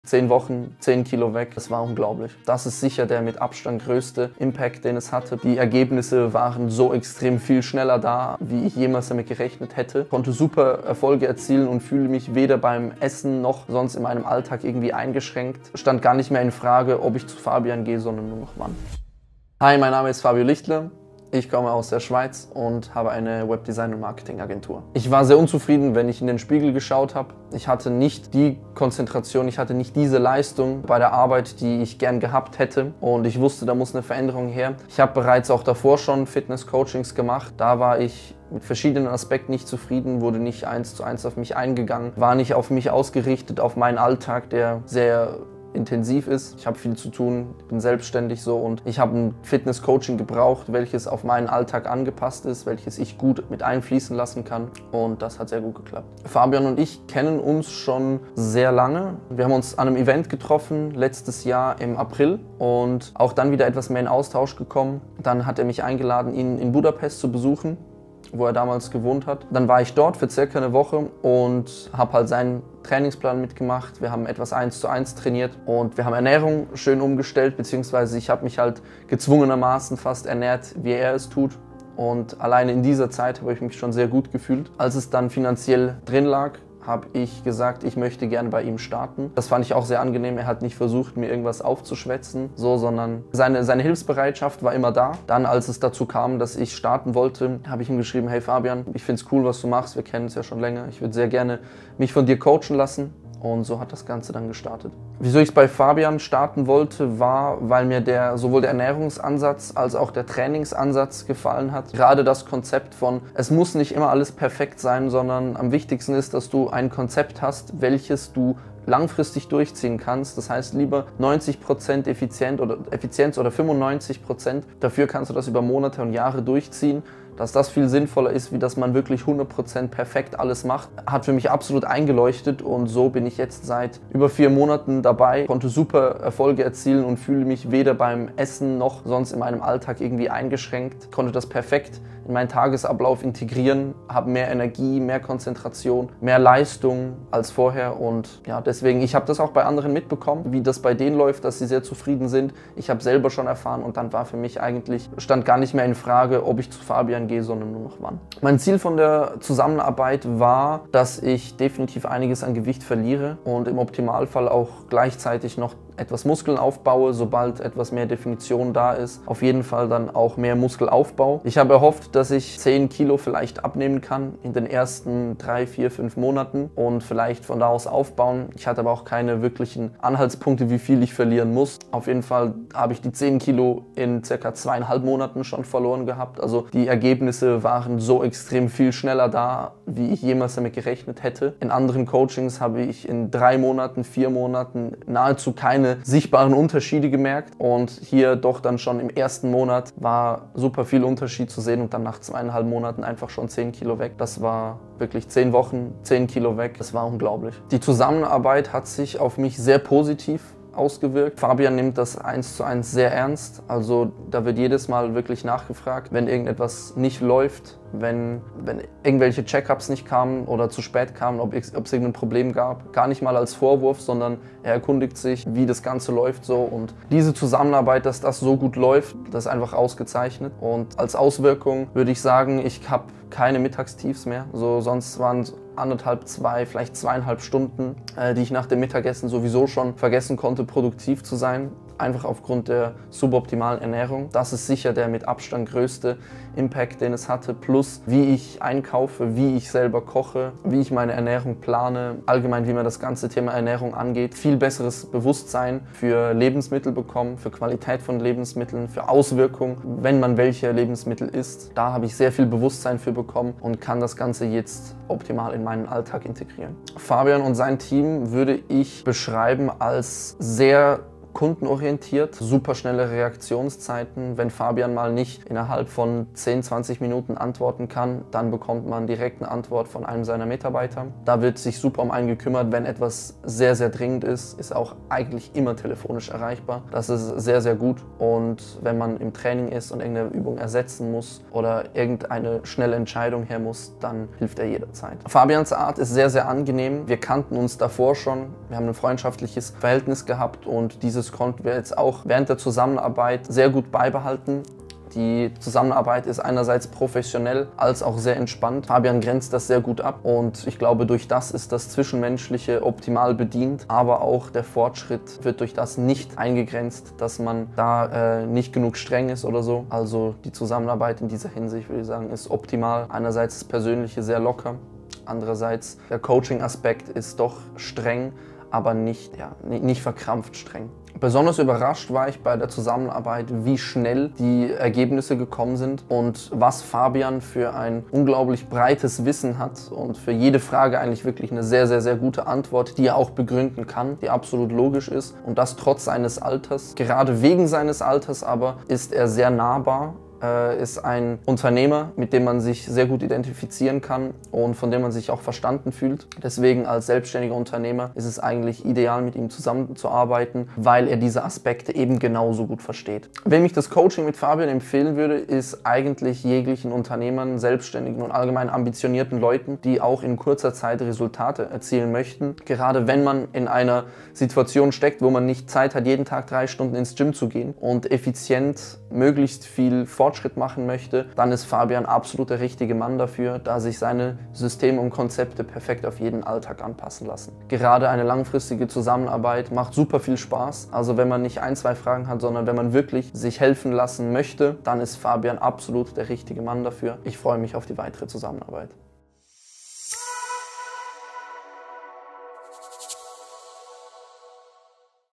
10 Wochen, 10 Kilo weg, das war unglaublich. Das ist sicher der mit Abstand größte Impact, den es hatte. Die Ergebnisse waren so extrem viel schneller da, wie ich jemals damit gerechnet hätte. Ich konnte super Erfolge erzielen und fühle mich weder beim Essen noch sonst in meinem Alltag irgendwie eingeschränkt. Stand gar nicht mehr in Frage, ob ich zu Fabian gehe, sondern nur noch wann. Hi, mein Name ist Fabio Lichtler. Ich komme aus der Schweiz und habe eine Webdesign- und Marketingagentur. Ich war sehr unzufrieden, wenn ich in den Spiegel geschaut habe. Ich hatte nicht die Konzentration, ich hatte nicht diese Leistung bei der Arbeit, die ich gern gehabt hätte. Und ich wusste, da muss eine Veränderung her. Ich habe bereits auch davor schon Fitness-Coachings gemacht. Da war ich mit verschiedenen Aspekten nicht zufrieden, wurde nicht 1:1 auf mich eingegangen, war nicht auf mich ausgerichtet, auf meinen Alltag, der sehr intensiv ist. Ich habe viel zu tun, bin selbstständig so und ich habe ein Fitness-Coaching gebraucht, welches auf meinen Alltag angepasst ist, welches ich gut mit einfließen lassen kann und das hat sehr gut geklappt. Fabian und ich kennen uns schon sehr lange. Wir haben uns an einem Event getroffen, letztes Jahr im April und auch dann wieder etwas mehr in Austausch gekommen. Dann hat er mich eingeladen, ihn in Budapest zu besuchen, wo er damals gewohnt hat. Dann war ich dort für circa eine Woche und habe halt seinen Trainingsplan mitgemacht. Wir haben etwas 1:1 trainiert und wir haben Ernährung schön umgestellt, beziehungsweise ich habe mich halt gezwungenermaßen fast ernährt, wie er es tut. Und alleine in dieser Zeit habe ich mich schon sehr gut gefühlt. Als es dann finanziell drin lag, habe ich gesagt, ich möchte gerne bei ihm starten. Das fand ich auch sehr angenehm. Er hat nicht versucht, mir irgendwas aufzuschwätzen, sondern seine Hilfsbereitschaft war immer da. Dann, als es dazu kam, dass ich starten wollte, habe ich ihm geschrieben, hey Fabian, ich finde es cool, was du machst. Wir kennen es ja schon länger. Ich würde sehr gerne mich von dir coachen lassen. Und so hat das Ganze dann gestartet. Wieso ich es bei Fabian starten wollte, war, weil mir sowohl der Ernährungsansatz als auch der Trainingsansatz gefallen hat. Gerade das Konzept von, es muss nicht immer alles perfekt sein, sondern am wichtigsten ist, dass du ein Konzept hast, welches du langfristig durchziehen kannst. Das heißt, lieber 90% Effizienz oder 95%. Dafür kannst du das über Monate und Jahre durchziehen. Dass das viel sinnvoller ist, wie dass man wirklich 100% perfekt alles macht, hat für mich absolut eingeleuchtet und so bin ich jetzt seit über 4 Monaten dabei, konnte super Erfolge erzielen und fühle mich weder beim Essen noch sonst in meinem Alltag irgendwie eingeschränkt, konnte das perfekt in meinen Tagesablauf integrieren, habe mehr Energie, mehr Konzentration, mehr Leistung als vorher und ja, deswegen, ich habe das auch bei anderen mitbekommen, wie das bei denen läuft, dass sie sehr zufrieden sind. Ich habe selber schon erfahren und dann war für mich eigentlich, stand gar nicht mehr in Frage, ob ich zu Fabian gehe, sondern nur noch wann. Mein Ziel von der Zusammenarbeit war, dass ich definitiv einiges an Gewicht verliere und im Optimalfall auch gleichzeitig noch etwas Muskeln aufbaue, sobald etwas mehr Definition da ist. Auf jeden Fall dann auch mehr Muskelaufbau. Ich habe erhofft, dass ich 10 Kilo vielleicht abnehmen kann in den ersten 3, 4, 5 Monaten und vielleicht von da aus aufbauen. Ich hatte aber auch keine wirklichen Anhaltspunkte, wie viel ich verlieren muss. Auf jeden Fall habe ich die 10 Kilo in circa 2,5 Monaten schon verloren gehabt. Also die Ergebnisse waren so extrem viel schneller da, wie ich jemals damit gerechnet hätte. In anderen Coachings habe ich in 3 Monaten, 4 Monaten nahezu keine sichtbaren Unterschiede gemerkt und hier doch dann schon im ersten Monat war super viel Unterschied zu sehen und dann nach 2,5 Monaten einfach schon 10 Kilo weg. Das war wirklich 10 Wochen, 10 Kilo weg. Das war unglaublich. Die Zusammenarbeit hat sich auf mich sehr positiv ausgewirkt. Fabian nimmt das 1:1 sehr ernst, also da wird jedes Mal wirklich nachgefragt, wenn irgendetwas nicht läuft, wenn irgendwelche Check-ups nicht kamen oder zu spät kamen, ob es irgendein Problem gab. Gar nicht mal als Vorwurf, sondern er erkundigt sich, wie das Ganze läuft so und diese Zusammenarbeit, dass das so gut läuft, das ist einfach ausgezeichnet und als Auswirkung würde ich sagen, ich habe keine Mittagstiefs mehr, so sonst waren es 1,5, 2, vielleicht 2,5 Stunden, die ich nach dem Mittagessen sowieso schon vergessen konnte, produktiv zu sein. Einfach aufgrund der suboptimalen Ernährung. Das ist sicher der mit Abstand größte Impact, den es hatte. Plus, wie ich einkaufe, wie ich selber koche, wie ich meine Ernährung plane, allgemein, wie man das ganze Thema Ernährung angeht. Viel besseres Bewusstsein für Lebensmittel bekommen, für Qualität von Lebensmitteln, für Auswirkungen, wenn man welche Lebensmittel isst. Da habe ich sehr viel Bewusstsein für bekommen und kann das Ganze jetzt optimal in meinen Alltag integrieren. Fabian und sein Team würde ich beschreiben als sehr kundenorientiert, super schnelle Reaktionszeiten. Wenn Fabian mal nicht innerhalb von 10, 20 Minuten antworten kann, dann bekommt man direkt eine Antwort von einem seiner Mitarbeiter. Da wird sich super um einen gekümmert. Wenn etwas sehr, sehr dringend ist auch eigentlich immer telefonisch erreichbar. Das ist sehr, sehr gut. Und wenn man im Training ist und irgendeine Übung ersetzen muss oder irgendeine schnelle Entscheidung her muss, dann hilft er jederzeit. Fabians Art ist sehr, sehr angenehm. Wir kannten uns davor schon. Wir haben ein freundschaftliches Verhältnis gehabt und dieses konnten wir jetzt auch während der Zusammenarbeit sehr gut beibehalten. Die Zusammenarbeit ist einerseits professionell als auch sehr entspannt. Fabian grenzt das sehr gut ab und ich glaube, durch das ist das Zwischenmenschliche optimal bedient, aber auch der Fortschritt wird durch das nicht eingegrenzt, dass man da nicht genug streng ist oder so. Also die Zusammenarbeit in dieser Hinsicht, würde ich sagen, ist optimal. Einerseits das Persönliche sehr locker, andererseits der Coaching-Aspekt ist doch streng, aber nicht verkrampft streng. Besonders überrascht war ich bei der Zusammenarbeit, wie schnell die Ergebnisse gekommen sind und was Fabian für ein unglaublich breites Wissen hat und für jede Frage eigentlich wirklich eine sehr, sehr, sehr gute Antwort, die er auch begründen kann, die absolut logisch ist und das trotz seines Alters. Gerade wegen seines Alters aber ist er sehr nahbar. Ist ein Unternehmer, mit dem man sich sehr gut identifizieren kann und von dem man sich auch verstanden fühlt. Deswegen als selbstständiger Unternehmer ist es eigentlich ideal, mit ihm zusammenzuarbeiten, weil er diese Aspekte eben genauso gut versteht. Wem ich das Coaching mit Fabian empfehlen würde, ist eigentlich jeglichen Unternehmern, Selbstständigen und allgemein ambitionierten Leuten, die auch in kurzer Zeit Resultate erzielen möchten. Gerade wenn man in einer Situation steckt, wo man nicht Zeit hat, jeden Tag 3 Stunden ins Gym zu gehen und effizient möglichst viel Fortschritt machen möchte, dann ist Fabian absolut der richtige Mann dafür, da sich seine Systeme und Konzepte perfekt auf jeden Alltag anpassen lassen. Gerade eine langfristige Zusammenarbeit macht super viel Spaß. Also wenn man nicht 1, 2 Fragen hat, sondern wenn man wirklich sich helfen lassen möchte, dann ist Fabian absolut der richtige Mann dafür. Ich freue mich auf die weitere Zusammenarbeit.